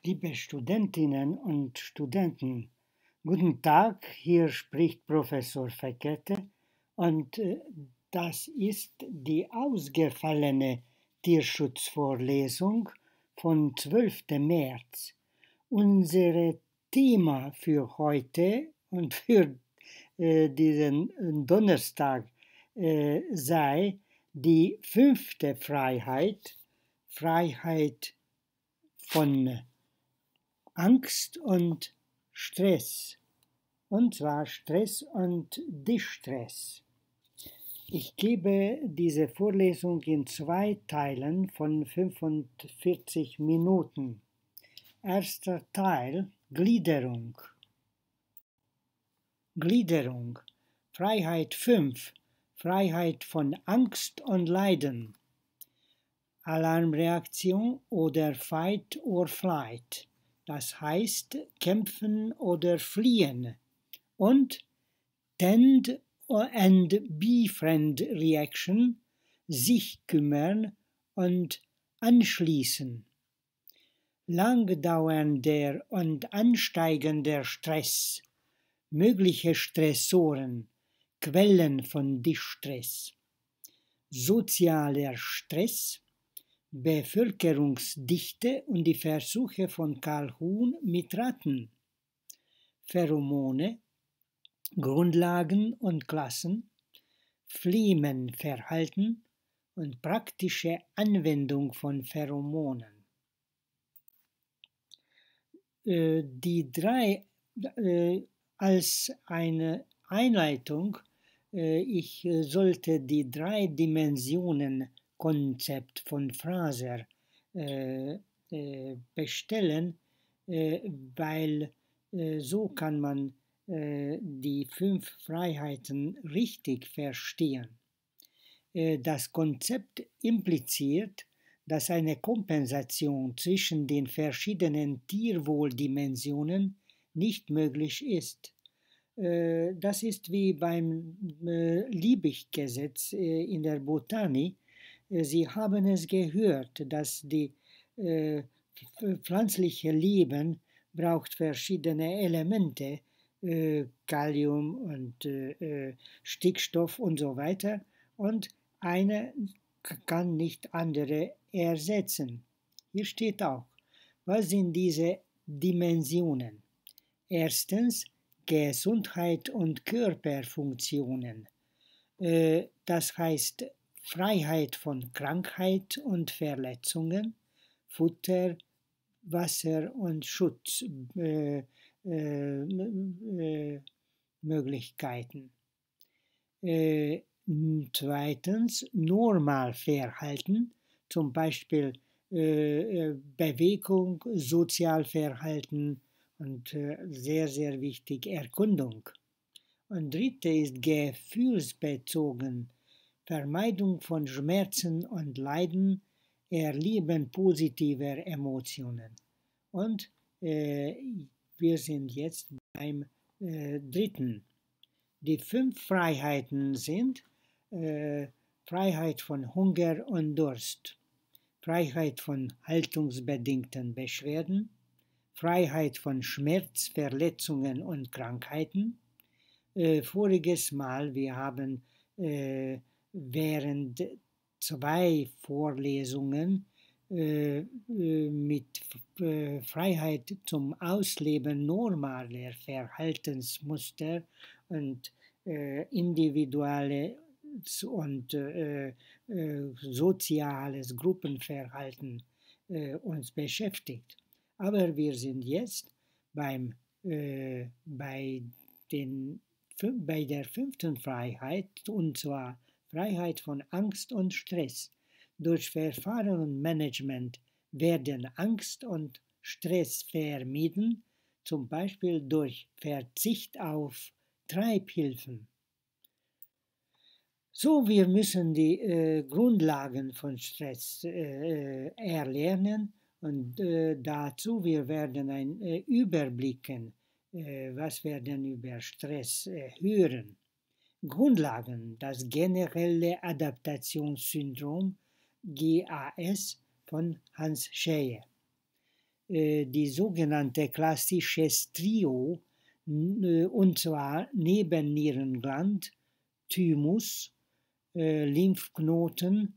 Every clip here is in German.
Liebe Studentinnen und Studenten, guten Tag, hier spricht Professor Fekete und das ist die ausgefallene Tierschutzvorlesung vom 12. März. Unser Thema für heute und für diesen Donnerstag sei die 5. Freiheit, Freiheit von Angst und Stress, und zwar Stress und Distress. Ich gebe diese Vorlesung in 2 Teilen von 45 Minuten. Erster Teil, Gliederung. Gliederung. Freiheit 5, Freiheit von Angst und Leiden. Alarmreaktion oder Fight or Flight. Das heißt kämpfen oder fliehen. Und Tend and Befriend Reaction, sich kümmern und anschließen. Langdauernder und ansteigender Stress, mögliche Stressoren, Quellen von Distress. Sozialer Stress, Bevölkerungsdichte und die Versuche von Karl Huhn mit Ratten. Pheromone, Grundlagen und Klassen, Flemenverhalten und praktische Anwendung von Pheromonen. Die 3 als eine Einleitung, ich sollte die 3 Dimensionen Konzept von Fraser bestellen, weil so kann man die 5 Freiheiten richtig verstehen. Das Konzept impliziert, dass eine Kompensation zwischen den verschiedenen Tierwohldimensionen nicht möglich ist. Das ist wie beim Liebig-Gesetz in der Botanik. Sie haben es gehört, dass die pflanzliche Leben braucht verschiedene Elemente, Kalium und Stickstoff und so weiter, und eine kann nicht andere ersetzen. Hier steht auch, was sind diese Dimensionen? Erstens Gesundheit und Körperfunktionen. Das heißt Freiheit von Krankheit und Verletzungen, Futter, Wasser und Schutzmöglichkeiten. Zweitens Normalverhalten, zum Beispiel Bewegung, Sozialverhalten und sehr, sehr wichtig Erkundung. Und dritte ist gefühlsbezogen, Vermeidung von Schmerzen und Leiden, Erleben positiver Emotionen. Und wir sind jetzt beim dritten. Die 5 Freiheiten sind Freiheit von Hunger und Durst, Freiheit von haltungsbedingten Beschwerden, Freiheit von Schmerz, Verletzungen und Krankheiten. Voriges Mal, wir haben während 2 Vorlesungen mit Freiheit zum Ausleben normaler Verhaltensmuster und individuelles und soziales Gruppenverhalten uns beschäftigt. Aber wir sind jetzt bei der 5. Freiheit, und zwar Freiheit von Angst und Stress. Durch Verfahren und Management werden Angst und Stress vermieden, zum Beispiel durch Verzicht auf Treibhilfen. So, wir müssen die Grundlagen von Stress erlernen, und dazu wir werden überblicken, was werden über Stress hören. Grundlagen, das generelle Adaptationssyndrom, GAS von Hans Schäfer. die sogenannte klassisches Trio, und zwar Nebennierengland, Thymus, Lymphknoten,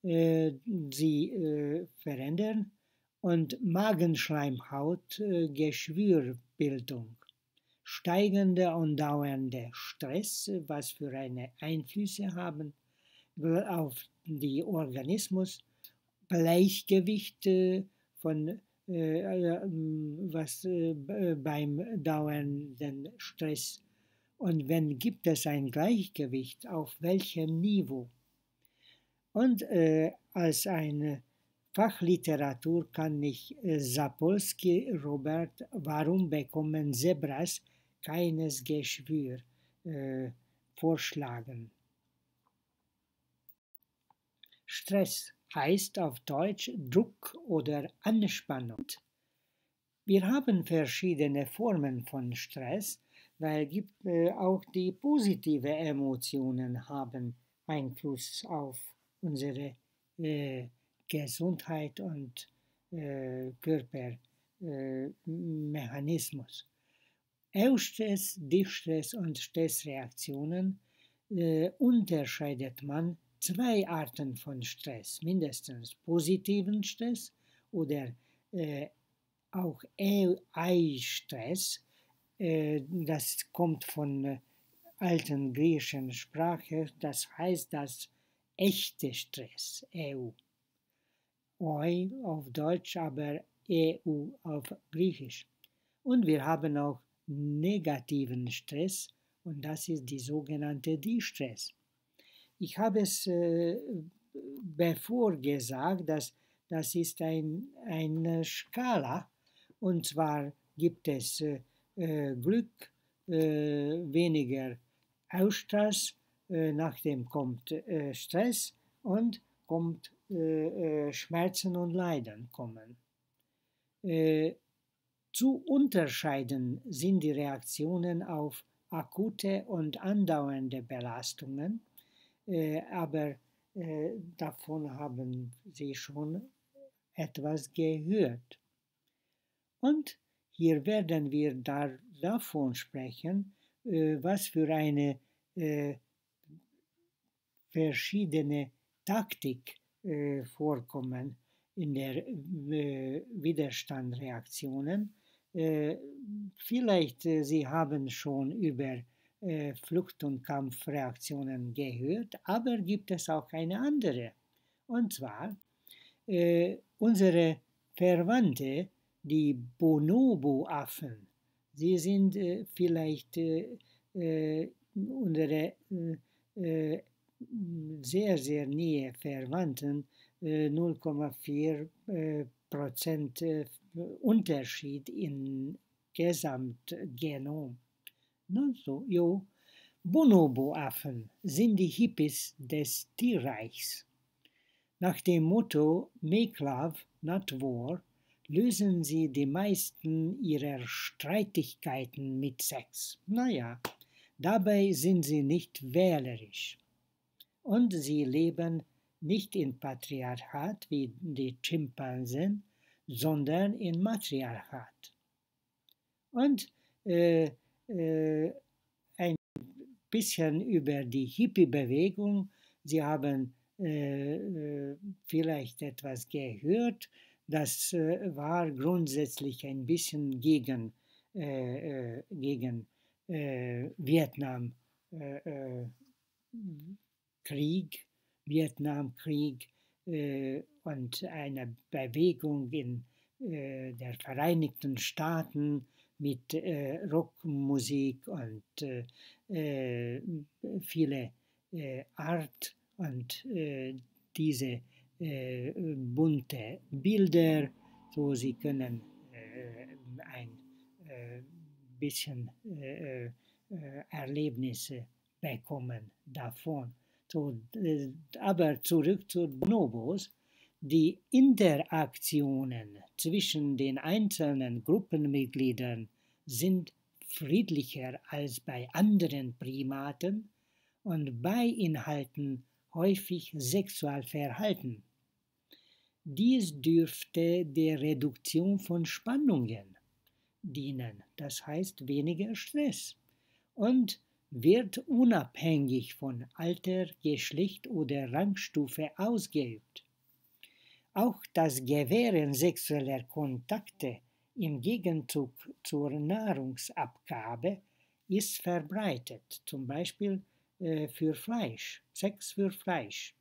sie verändern und Magenschleimhaut, Geschwürbildung. Steigender und dauernder Stress, was für eine Einflüsse haben auf den Organismus, Gleichgewicht von was beim dauernden Stress. Und wenn gibt es ein Gleichgewicht, auf welchem Niveau? Und als eine Fachliteratur kann ich Sapolsky, Robert, Warum bekommen Zebras keines Geschwür vorschlagen. Stress heißt auf Deutsch Druck oder Anspannung. Wir haben verschiedene Formen von Stress, weil auch die positiven Emotionen haben Einfluss auf unsere Gesundheit und Körpermechanismus. Eustress, Distress und Stressreaktionen unterscheidet man zwei Arten von Stress, mindestens positiven Stress oder auch Eustress. Das kommt von alten griechischen Sprache, das heißt das echte Stress, EU. Eu auf Deutsch, aber EU auf Griechisch. Und wir haben auch negativen Stress und das ist die sogenannte Distress. Ich habe es bevor gesagt, dass das ist eine Skala und zwar gibt es Glück, weniger Ausstress, nachdem kommt Stress und kommt Schmerzen und Leiden kommen. Zu unterscheiden sind die Reaktionen auf akute und andauernde Belastungen, aber davon haben Sie schon etwas gehört. Und hier werden wir davon sprechen, was für eine verschiedene Taktik vorkommen in der Widerstandsreaktionen. Vielleicht Sie haben schon über Flucht- und Kampfreaktionen gehört, aber gibt es auch eine andere. Und zwar unsere Verwandte, die Bonobo-Affen. Sie sind vielleicht unsere sehr, sehr nahe Verwandten, 0,4% Unterschied im Gesamtgenom. So, jo. Bonobo-Affen sind die Hippies des Tierreichs. Nach dem Motto Make Love, not War lösen sie die meisten ihrer Streitigkeiten mit Sex. Naja, dabei sind sie nicht wählerisch. Und sie leben nicht in Patriarchat wie die Schimpansen, sondern in Matriarchat. Und ein bisschen über die Hippie-Bewegung. Sie haben vielleicht etwas gehört. Das war grundsätzlich ein bisschen gegen Vietnamkrieg, Vietnamkrieg und eine Bewegung in der Vereinigten Staaten mit Rockmusik und viele Art und diese bunte Bilder, so sie können ein bisschen Erlebnisse bekommen davon. So, aber zurück zu Bonobos. Die Interaktionen zwischen den einzelnen Gruppenmitgliedern sind friedlicher als bei anderen Primaten und beinhalten häufig Sexualverhalten. Dies dürfte der Reduktion von Spannungen dienen, das heißt weniger Stress, und wird unabhängig von Alter, Geschlecht oder Rangstufe ausgeübt. Auch das Gewähren sexueller Kontakte im Gegenzug zur Nahrungsabgabe ist verbreitet, zum Beispiel für Fleisch, Sex für Fleisch.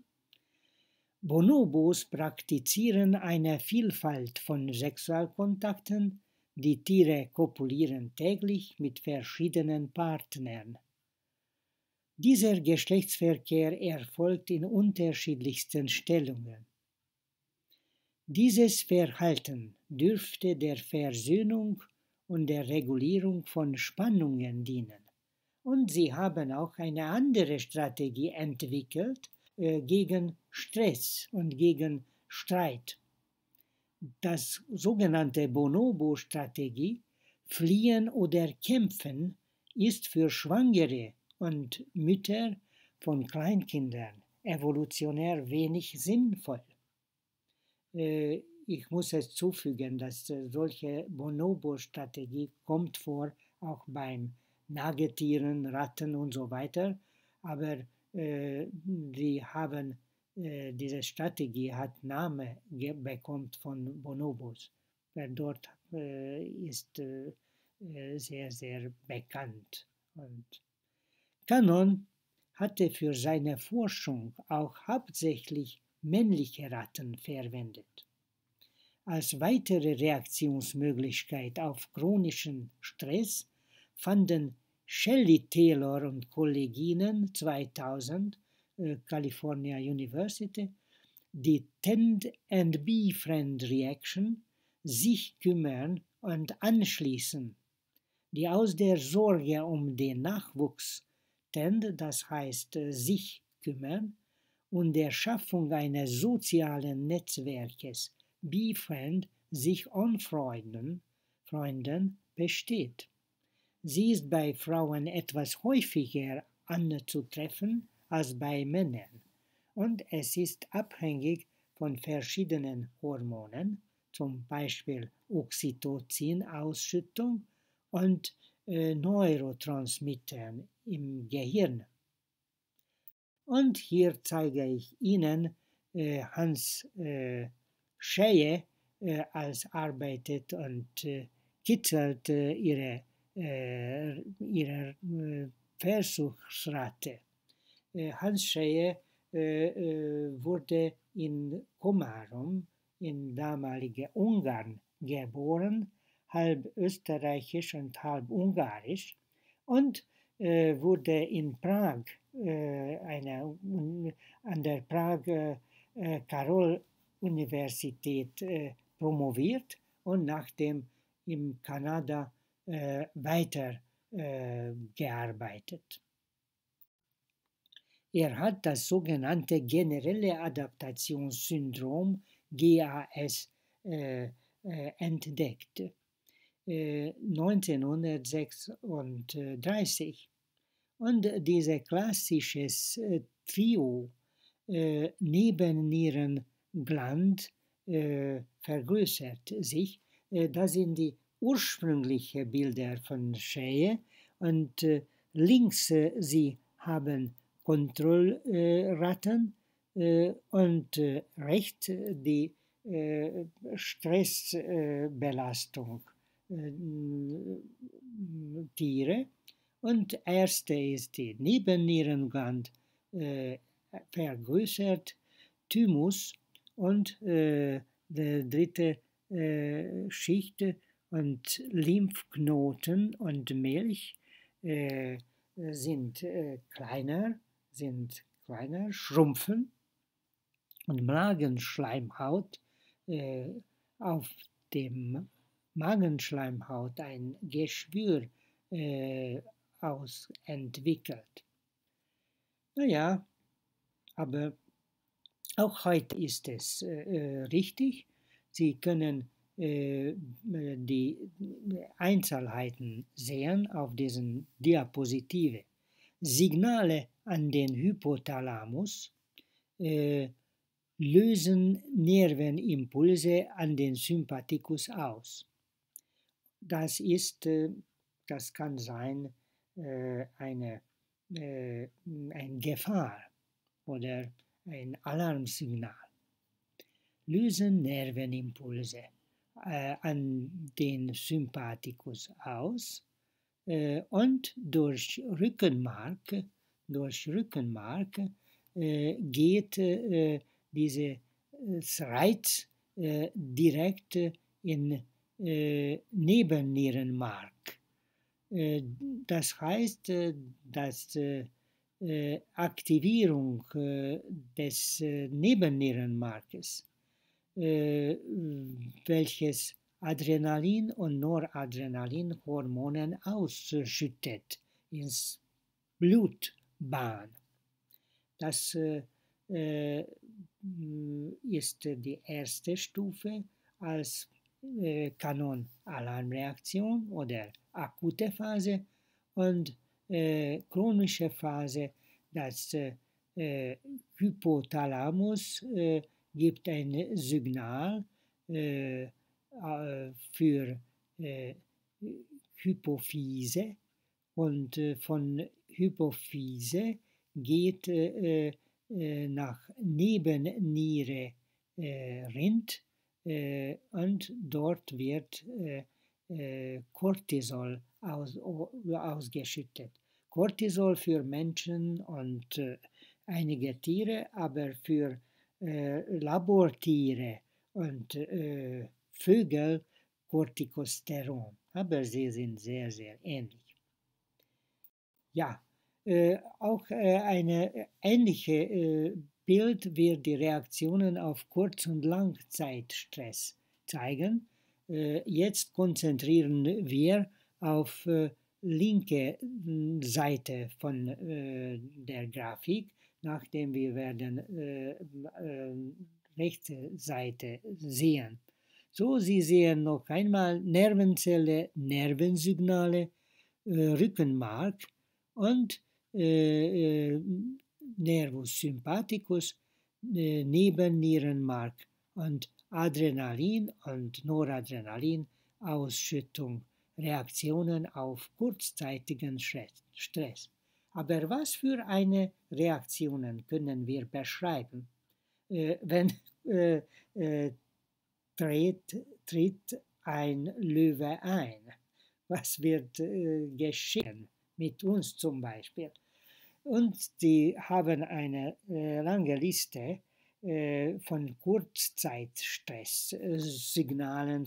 Bonobos praktizieren eine Vielfalt von Sexualkontakten, die Tiere kopulieren täglich mit verschiedenen Partnern. Dieser Geschlechtsverkehr erfolgt in unterschiedlichsten Stellungen. Dieses Verhalten dürfte der Versöhnung und der Regulierung von Spannungen dienen. Und sie haben auch eine andere Strategie entwickelt gegen Stress und gegen Streit. Das sogenannte Bonobo-Strategie, Fliehen oder Kämpfen, ist für Schwangere und Mütter von Kleinkindern evolutionär wenig sinnvoll. Ich muss es zufügen, dass solche Bonobo-Strategie kommt vor, auch beim Nagetieren, Ratten und so weiter, aber diese Strategie hat Name bekommen von Bonobos, weil dort ist sehr, sehr bekannt. Und Cannon hatte für seine Forschung auch hauptsächlich männliche Ratten verwendet. Als weitere Reaktionsmöglichkeit auf chronischen Stress fanden Shelley Taylor und Kolleginnen 2000, California University, die Tend and Befriend Reaction, sich kümmern und anschließen, die aus der Sorge um den Nachwuchs Tend, das heißt sich kümmern, und der Schaffung eines sozialen Netzwerkes Befriend sich anfreunden, besteht. Sie ist bei Frauen etwas häufiger anzutreffen als bei Männern und es ist abhängig von verschiedenen Hormonen, zum Beispiel Oxytocin-Ausschüttung und Neurotransmittern im Gehirn. Und hier zeige ich Ihnen Hans Schäje als arbeitet und kitzelt ihre Versuchsrate. Hans Schäje wurde in Komarom in damalige Ungarn geboren, halb österreichisch und halb ungarisch, und wurde in Prag an der Prag Karol-Universität promoviert und nachdem in Kanada weiter gearbeitet. Er hat das sogenannte generelle Adaptationssyndrom GAS entdeckt 1936. Und dieses klassische Trio Nebennierengland vergrößert sich. Das sind die ursprünglichen Bilder von Schäje und links sie haben Kontrollratten und rechts die Stressbelastung Tiere. Und erste ist die Nebennierengland vergrößert, Thymus, und die dritte Schicht und Lymphknoten und Milch sind kleiner, schrumpfen, und Magenschleimhaut auf dem Magenschleimhaut ein Geschwür entwickelt. Naja, aber auch heute ist es richtig. Sie können die Einzelheiten sehen auf diesen Diapositive. Signale an den Hypothalamus, lösen Nervenimpulse an den Sympathikus aus. Das kann sein eine Gefahr oder ein Alarmsignal. Lösen Nervenimpulse an den Sympathikus aus und durch Rückenmark geht dieses Reiz direkt in Nebennierenmark. Das heißt, dass Aktivierung des Nebennierenmarkes, welches Adrenalin- und Noradrenalinhormonen ausschüttet ins Blutbahn. Das ist die erste Stufe als Kanon-Alarmreaktion oder akute Phase und chronische Phase, das Hypothalamus gibt ein Signal für Hypophyse und von Hypophyse geht nach Nebenniere Rind und dort wird Cortisol ausgeschüttet. Cortisol für Menschen und einige Tiere, aber für Labortiere und Vögel Corticosteron. Aber sie sind sehr, sehr ähnlich. Ja, auch eine ähnliche Bild wird die Reaktionen auf Kurz- und Langzeitstress zeigen. Jetzt konzentrieren wir auf linke Seite von der Grafik, nachdem wir werden rechte Seite sehen. So, Sie sehen noch einmal Nervenzelle, Nervensignale, Rückenmark und Nervus sympathicus, Nebennierenmark und Adrenalin und Noradrenalin Ausschüttung, Reaktionen auf kurzzeitigen Stress. Aber was für eine Reaktionen können wir beschreiben, wenn tritt ein Löwe ein? Was wird geschehen mit uns zum Beispiel? Und sie haben eine lange Liste von Kurzzeitstress-Signalen,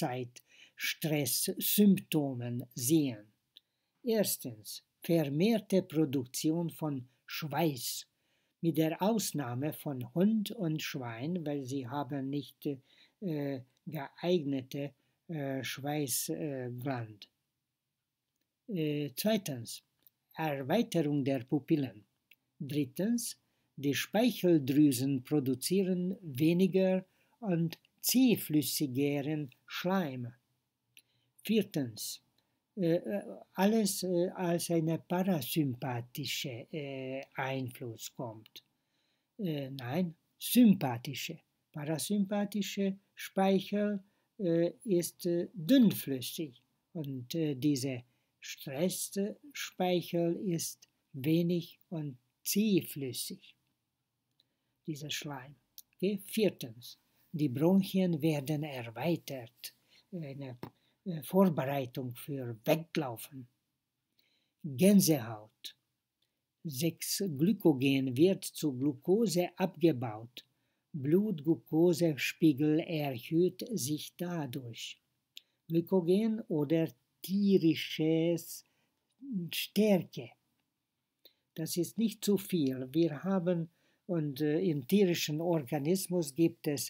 Kurzzeitstress-Symptomen sehen. Erstens, vermehrte Produktion von Schweiß, mit der Ausnahme von Hund und Schwein, weil sie haben nicht geeignete Schweißgland. Zweitens, Erweiterung der Pupillen. Drittens, die Speicheldrüsen produzieren weniger und zähflüssigeren Schleim. Viertens, alles als eine parasympathische Einfluss kommt. Nein, sympathische. Parasympathische Speichel ist dünnflüssig und diese Stressspeichel ist wenig und zähflüssig, dieser Schleim. Okay? Viertens, die Bronchien werden erweitert, eine Vorbereitung für Weglaufen. Gänsehaut. 6. Glykogen wird zu Glucose abgebaut. Blutglukosespiegel erhöht sich dadurch. Glykogen oder tierisches Stärke. Das ist nicht zu viel. Wir haben, und im tierischen Organismus gibt es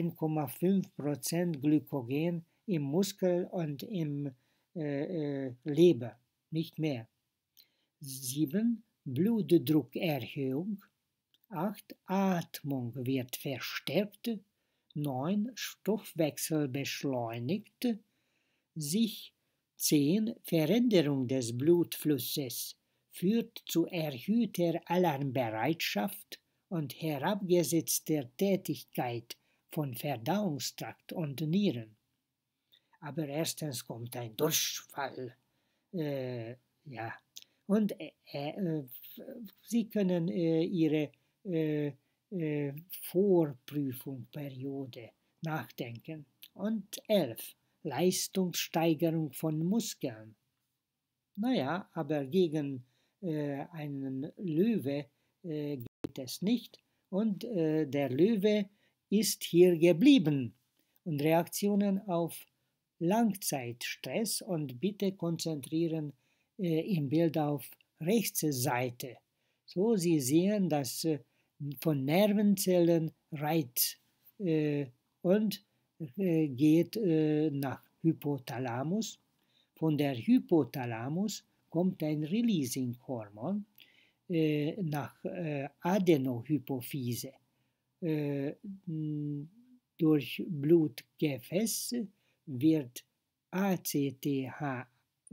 1,5% Glykogen im Muskel und im Leber, nicht mehr. 7. Blutdruckerhöhung. 8. Atmung wird verstärkt. 9. Stoffwechsel beschleunigt sich. 10. Veränderung des Blutflusses führt zu erhöhter Alarmbereitschaft und herabgesetzter Tätigkeit von Verdauungstrakt und Nieren. Aber erstens kommt ein Durchfall, ja, und Sie können Ihre Vorprüfungsperiode nachdenken. Und 11. Leistungssteigerung von Muskeln. Naja, aber gegen einen Löwe geht es nicht. Und der Löwe ist hier geblieben. Und Reaktionen auf Langzeitstress, und bitte konzentrieren im Bild auf rechte Seite. So, Sie sehen, dass von Nervenzellen Reiz und geht nach Hypothalamus. Von der Hypothalamus kommt ein Releasing-Hormon nach Adenohypophyse. Durch Blutgefäße wird ACTH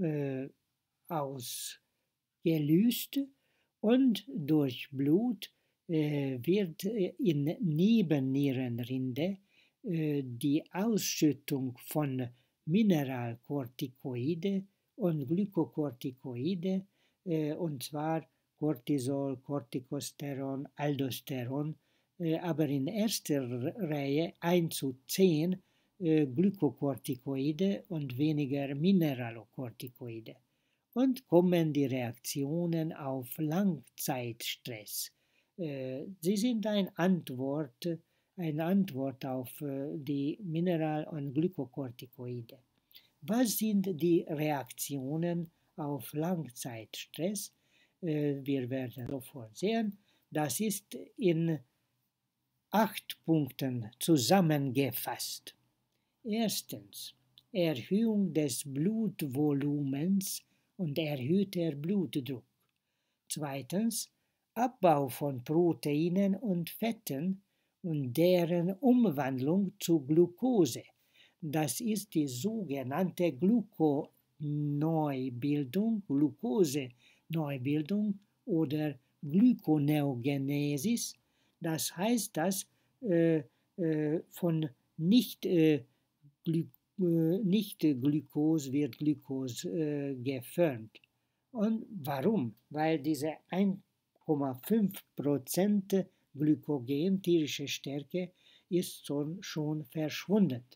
ausgelöst und durch Blut wird in Nebennierenrinde die Ausschüttung von Mineralkortikoide und Glykokortikoide, und zwar Cortisol, Corticosteron, Aldosteron, aber in erster Reihe 1 zu 10 Glykokortikoide und weniger Mineralokortikoide. Und kommen die Reaktionen auf Langzeitstress. Sie sind eine Antwort auf die Mineral- und Glykokortikoide. Was sind die Reaktionen auf Langzeitstress? Wir werden sofort sehen. Das ist in 8 Punkten zusammengefasst. Erstens, Erhöhung des Blutvolumens und erhöhter Blutdruck. Zweitens, Abbau von Proteinen und Fetten und deren Umwandlung zu Glucose. Das ist die sogenannte Gluconeubildung oder Glykoneogenesis. Das heißt, dass von nicht Glukose wird Glukose gefördert. Und warum? Weil diese 1,5% Glykogen, tierische Stärke, ist schon verschwunden.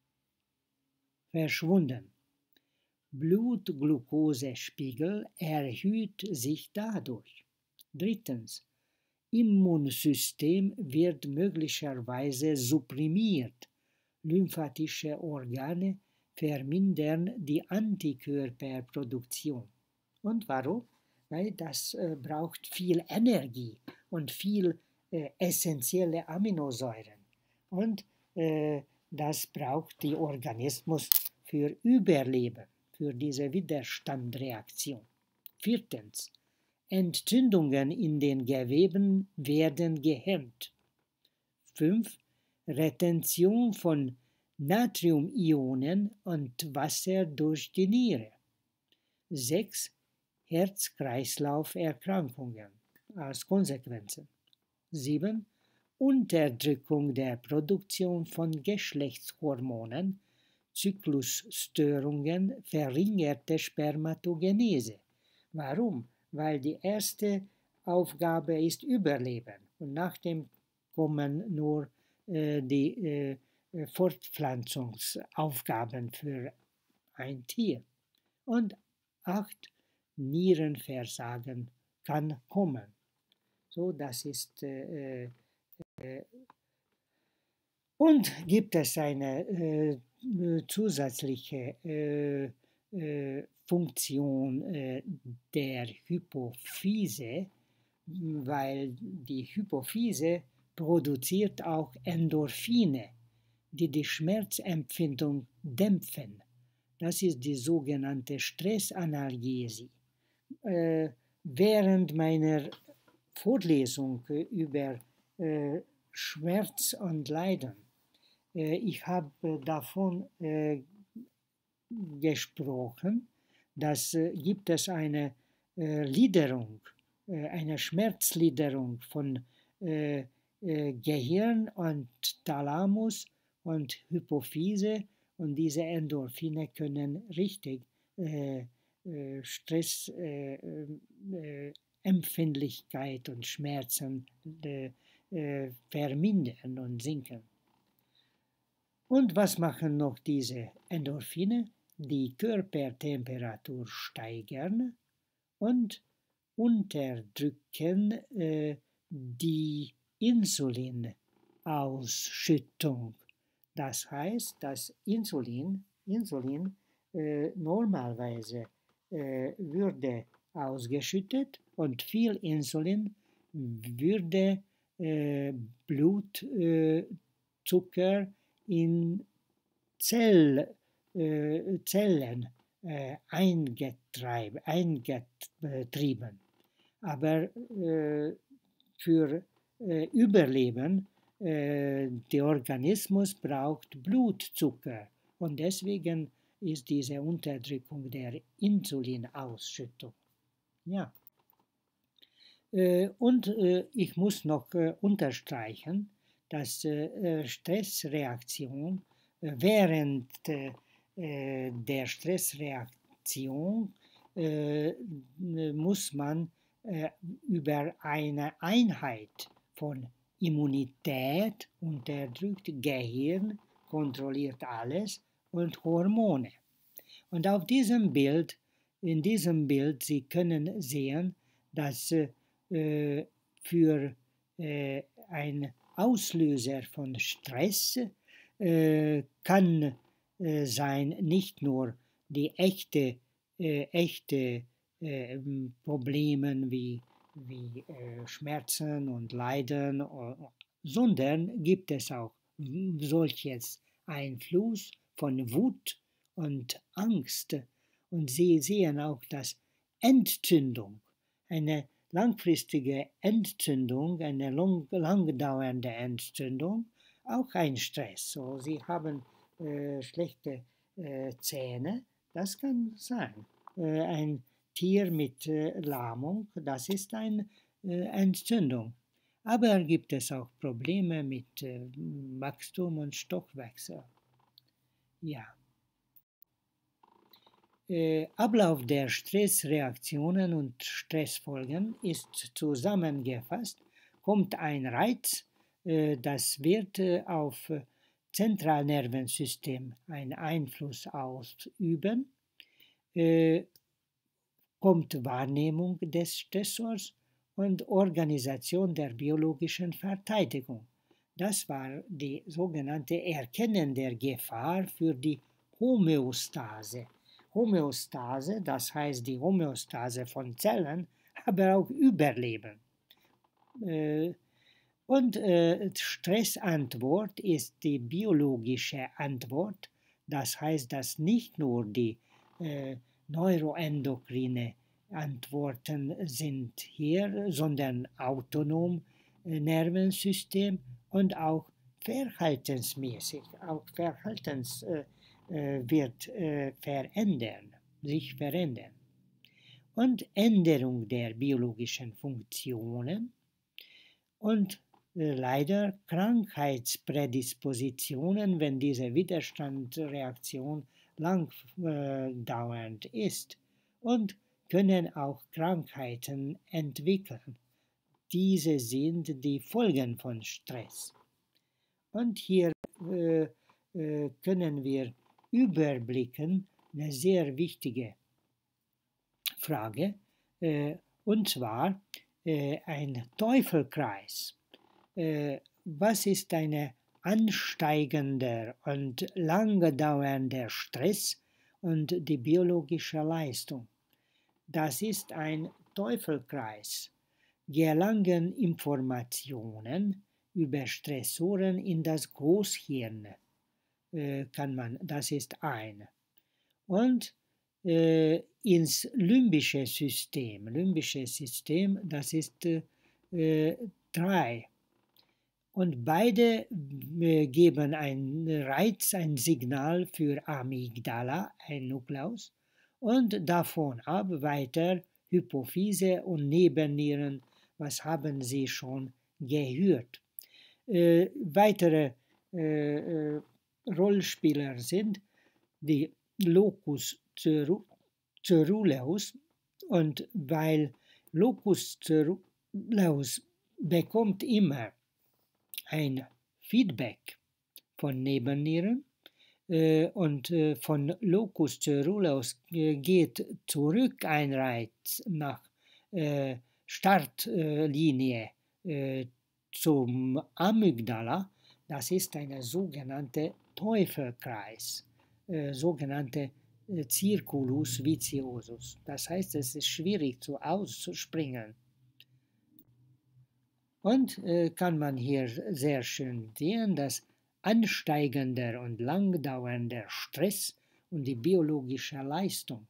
Blutglukosespiegel erhöht sich dadurch. Drittens, Immunsystem wird möglicherweise supprimiert. Lymphatische Organe vermindern die Antikörperproduktion. Und warum? Weil das braucht viel Energie und viel essentielle Aminosäuren. Und das braucht der Organismus für Überleben, für diese Widerstandreaktion. Viertens, Entzündungen in den Geweben werden gehemmt. 5. Retention von Natriumionen und Wasser durch die Niere. 6. Herz-Kreislauf-Erkrankungen als Konsequenzen. 7. Unterdrückung der Produktion von Geschlechtshormonen, Zyklusstörungen, verringerte Spermatogenese. Warum? Weil die erste Aufgabe ist Überleben und nachdem kommen nur die Fortpflanzungsaufgaben für ein Tier. Und 8. Nierenversagen kann kommen. So, das ist und gibt es eine zusätzliche Funktion der Hypophyse, weil die Hypophyse produziert auch Endorphine, die die Schmerzempfindung dämpfen. Das ist die sogenannte Stressanalgesie. Während meiner Vorlesung über Schmerz und Leiden, ich habe davon gesprochen, dass gibt es eine Liederung, eine Schmerzliederung von Gehirn und Thalamus und Hypophyse, und diese Endorphine können richtig Stressempfindlichkeit und Schmerzen vermindern und sinken. Und was machen noch diese Endorphine? Die Körpertemperatur steigern und unterdrücken die Insulinausschüttung. Das heißt, dass Insulin normalerweise würde ausgeschüttet, und viel Insulin würde Blutzucker in Zellen eingetrieben. Aber für Überleben, der Organismus braucht Blutzucker, und deswegen ist diese Unterdrückung der Insulinausschüttung. Ja. Und ich muss noch unterstreichen, dass Stressreaktion während der Stressreaktion muss man über eine Einheit von Immunität unterdrückt, Gehirn kontrolliert alles und Hormone. Und auf diesem Bild, in diesem Bild, Sie können sehen, dass für ein Auslöser von Stress kann sein nicht nur die echte Probleme wie Schmerzen und Leiden, sondern gibt es auch solches Einfluss von Wut und Angst. Und Sie sehen auch, dass Entzündung, eine langfristige Entzündung, eine langdauernde Entzündung, auch ein Stress. So, Sie haben schlechte Zähne, das kann sein. Ein Tier mit Lahmung, das ist eine Entzündung. Aber gibt es auch Probleme mit Wachstum und Stoffwechsel. Ja. Ablauf der Stressreaktionen und Stressfolgen ist zusammengefasst: kommt ein Reiz, das wird auf Zentralnervensystem einen Einfluss ausüben, kommt Wahrnehmung des Stressors und Organisation der biologischen Verteidigung. Das war die sogenannte Erkennen der Gefahr für die Homöostase. Homöostase, das heißt die Homöostase von Zellen, aber auch Überleben. Und Stressantwort ist die biologische Antwort, das heißt, dass nicht nur die neuroendokrine Antworten sind hier, sondern autonom Nervensystem und auch verhaltensmäßig, auch Verhaltens wird sich verändern. Und Änderung der biologischen Funktionen und leider Krankheitsprädispositionen, wenn diese Widerstandsreaktion langdauernd ist, und können auch Krankheiten entwickeln. Diese sind die Folgen von Stress. Und hier können wir überblicken eine sehr wichtige Frage, und zwar ein Teufelskreis. Was ist ein ansteigender und lange dauernder Stress und die biologische Leistung? Das ist ein Teufelskreis. Gelangen Informationen über Stressoren in das Großhirn, das ist ein. Und ins limbische System. Limbisches System, das ist 3. Und beide geben einen Reiz, ein Signal für Amygdala, ein Nukleus, und davon ab weiter Hypophyse und Nebennieren. Was haben Sie schon gehört. Weitere Rollspieler sind die Locus coeruleus, und weil Locus coeruleus bekommt immer ein Feedback von Nebennieren und von Locus coeruleus geht zurück ein Reiz nach Startlinie zum Amygdala. Das ist eine sogenannte Teufelkreis, sogenannte Circulus viciosus. Das heißt, es ist schwierig auszuspringen. Und kann man hier sehr schön sehen, dass ansteigender und langdauernder Stress und die biologische Leistung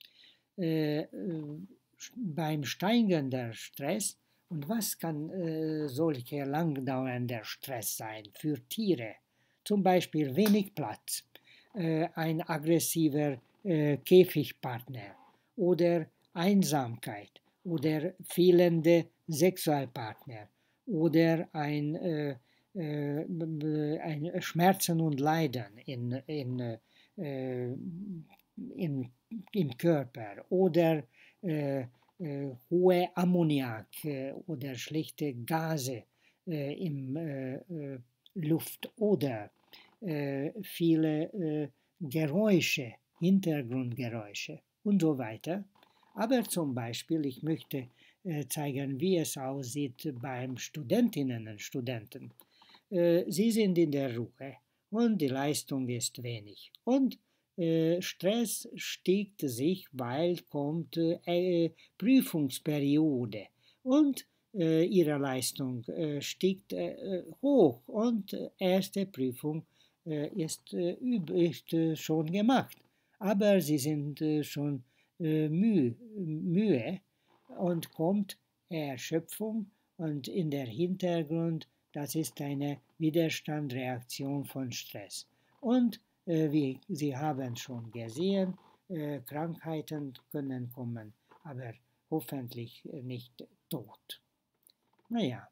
beim steigenden Stress, und was kann solcher langdauernder Stress sein für Tiere? Zum Beispiel wenig Platz, ein aggressiver Käfigpartner oder Einsamkeit oder fehlende Sexualpartner oder ein Schmerzen und Leiden im Körper oder hohe Ammoniak oder schlechte Gase im Luft oder viele Geräusche, Hintergrundgeräusche und so weiter. Aber zum Beispiel, ich möchte zeigen, wie es aussieht beim Studentinnen und Studenten. Sie sind in der Ruhe und die Leistung ist wenig. Und Stress steigt sich, weil kommt Prüfungsperiode und ihre Leistung steigt hoch und erste Prüfung ist schon gemacht. Aber sie sind schon müde und kommt Erschöpfung und in der Hintergrund, das ist eine Widerstandsreaktion von Stress. Und wie Sie haben schon gesehen, Krankheiten können kommen, aber hoffentlich nicht Tod. Naja,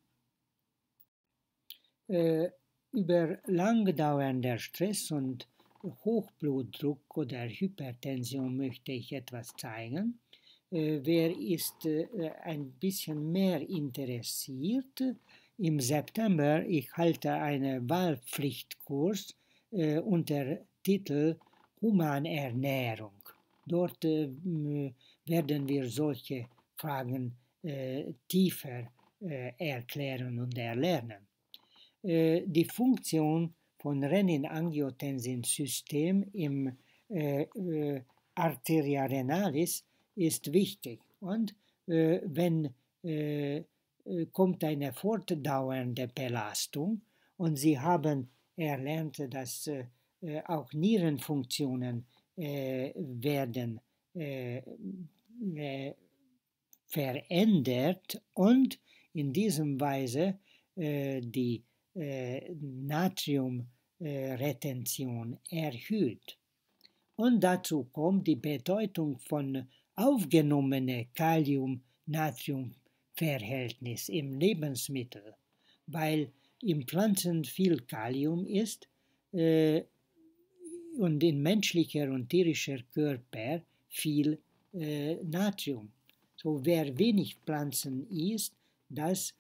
über langdauernder Stress und Hochblutdruck oder Hypertension möchte ich etwas zeigen. Wer ist ein bisschen mehr interessiert? Im September, ich halte einen Wahlpflichtkurs unter Titel Humanernährung. Dort werden wir solche Fragen tiefer erklären und erlernen. Die Funktion von Renin-Angiotensin-System im Arteria renalis ist wichtig. Und wenn kommt eine fortdauernde Belastung und Sie haben erlernt, dass auch Nierenfunktionen werden verändert und in diesem Weise die Natriumretention erhöht. Und dazu kommt die Bedeutung von aufgenommenem Kalium-Natrium-Verhältnis im Lebensmittel, weil im Pflanzen viel Kalium ist und in menschlicher und tierischer Körper viel Natrium. So wer wenig Pflanzen isst, das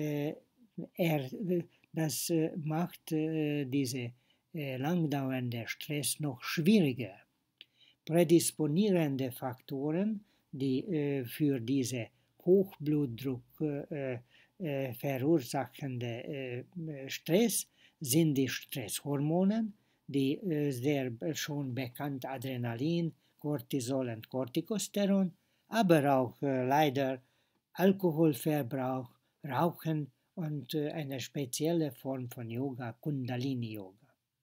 macht diese langdauernde Stress noch schwieriger. Prädisponierende Faktoren, die für diese Hochblutdruck verursachende Stress sind die Stresshormone, die sehr schon bekannt Adrenalin, Cortisol und Corticosteron, aber auch leider Alkoholverbrauch, Rauchen und eine spezielle Form von Yoga, Kundalini-Yoga.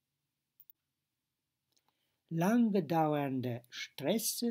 Langdauernder Stress,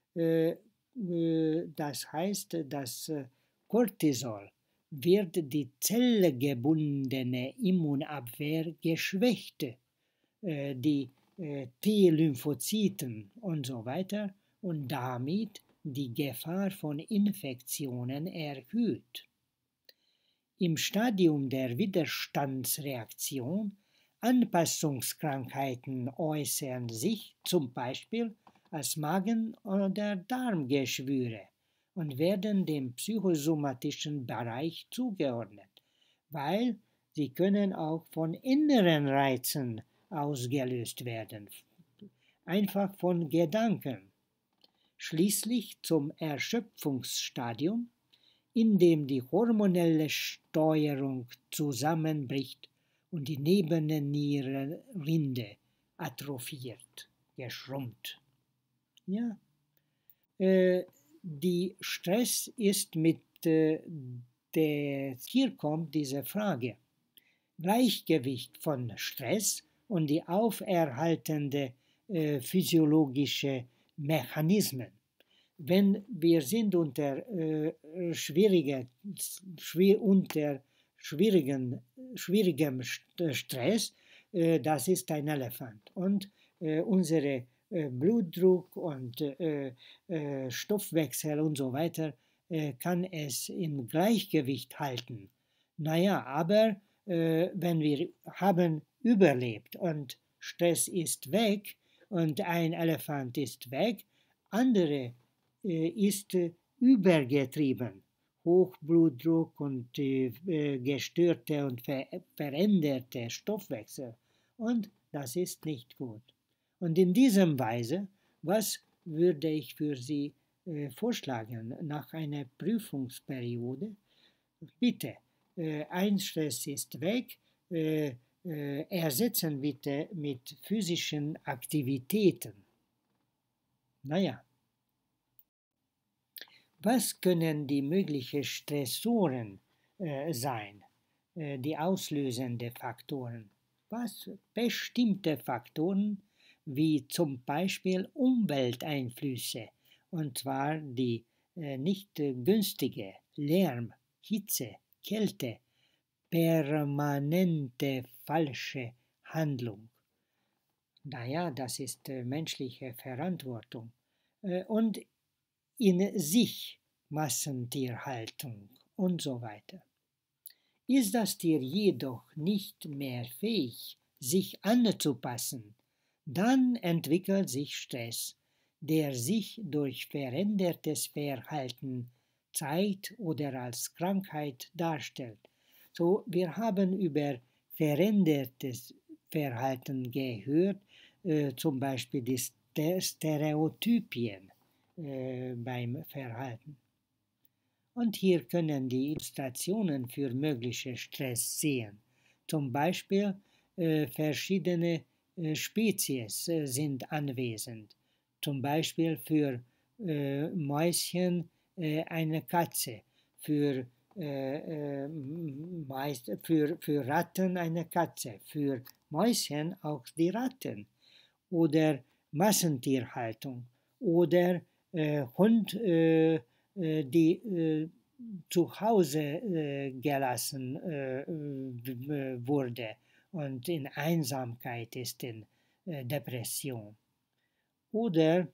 das heißt, dass Cortisol wird die zellgebundene Immunabwehr geschwächt, die T-Lymphozyten und so weiter und damit die Gefahr von Infektionen erhöht. Im Stadium der Widerstandsreaktion Anpassungskrankheiten äußern sich zum Beispiel als Magen- oder Darmgeschwüre und werden dem psychosomatischen Bereich zugeordnet, weil sie können auch von inneren Reizen ausgelöst werden, einfach von Gedanken. Schließlich zum Erschöpfungsstadium, in dem die hormonelle Steuerung zusammenbricht und die Nebennierenrinde atrophiert, geschrumpft. Ja? Die Stress ist hier kommt diese Frage. Gleichgewicht von Stress und die auferhaltende physiologische Mechanismen. Wenn wir sind unter schwierigem Stress, das ist ein Elefant. Und unsere Blutdruck und Stoffwechsel und so weiter kann es im Gleichgewicht halten. Naja, aber wenn wir haben überlebt und Stress ist weg und ein Elefant ist weg, andere ist übergetrieben. Hochblutdruck und gestörte und veränderte Stoffwechsel. Und das ist nicht gut. Und in dieser Weise, was würde ich für Sie vorschlagen nach einer Prüfungsperiode? Bitte, ein Stress ist weg, ersetzen bitte mit physischen Aktivitäten. Naja, was können die möglichen Stressoren sein, die auslösende Faktoren? Was bestimmte Faktoren, wie zum Beispiel Umwelteinflüsse, und zwar die nicht günstige Lärm, Hitze, Kälte, permanente falsche Handlung. Naja, das ist menschliche Verantwortung. Und in sich Massentierhaltung und so weiter. Ist das Tier jedoch nicht mehr fähig, sich anzupassen, dann entwickelt sich Stress, der sich durch verändertes Verhalten zeigt oder als Krankheit darstellt. So, wir haben über verändertes Verhalten gehört, zum Beispiel die Stereotypien beim Verhalten. Und hier können die Illustrationen für mögliche Stress sehen. Zum Beispiel verschiedene Spezies sind anwesend. Zum Beispiel für Mäuschen eine Katze, für Ratten eine Katze, für Mäuschen auch die Ratten oder Massentierhaltung oder Hund, die zu Hause gelassen wurde und in Einsamkeit ist, in Depression. Oder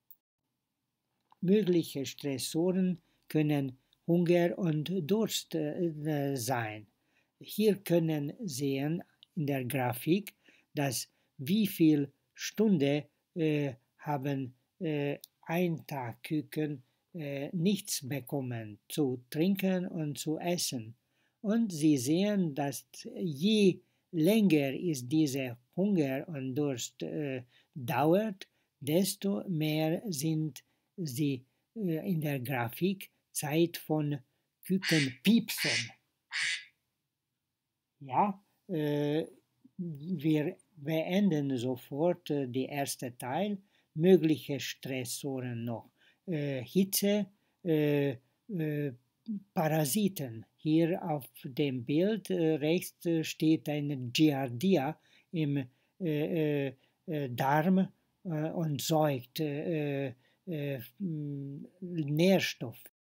mögliche Stressoren können Hunger und Durst sein. Hier können sehen in der Grafik, dass wie viel Stunde haben Eintagküken nichts bekommen zu trinken und zu essen. Und Sie sehen, dass je länger ist dieser Hunger und Durst dauert, desto mehr sind sie in der Grafik Zeit von Kükenpiepsen. Ja, wir beenden sofort die erste Teil. Mögliche Stressoren noch. Hitze, Parasiten. Hier auf dem Bild rechts steht eine Giardia im Darm und säugt Nährstoff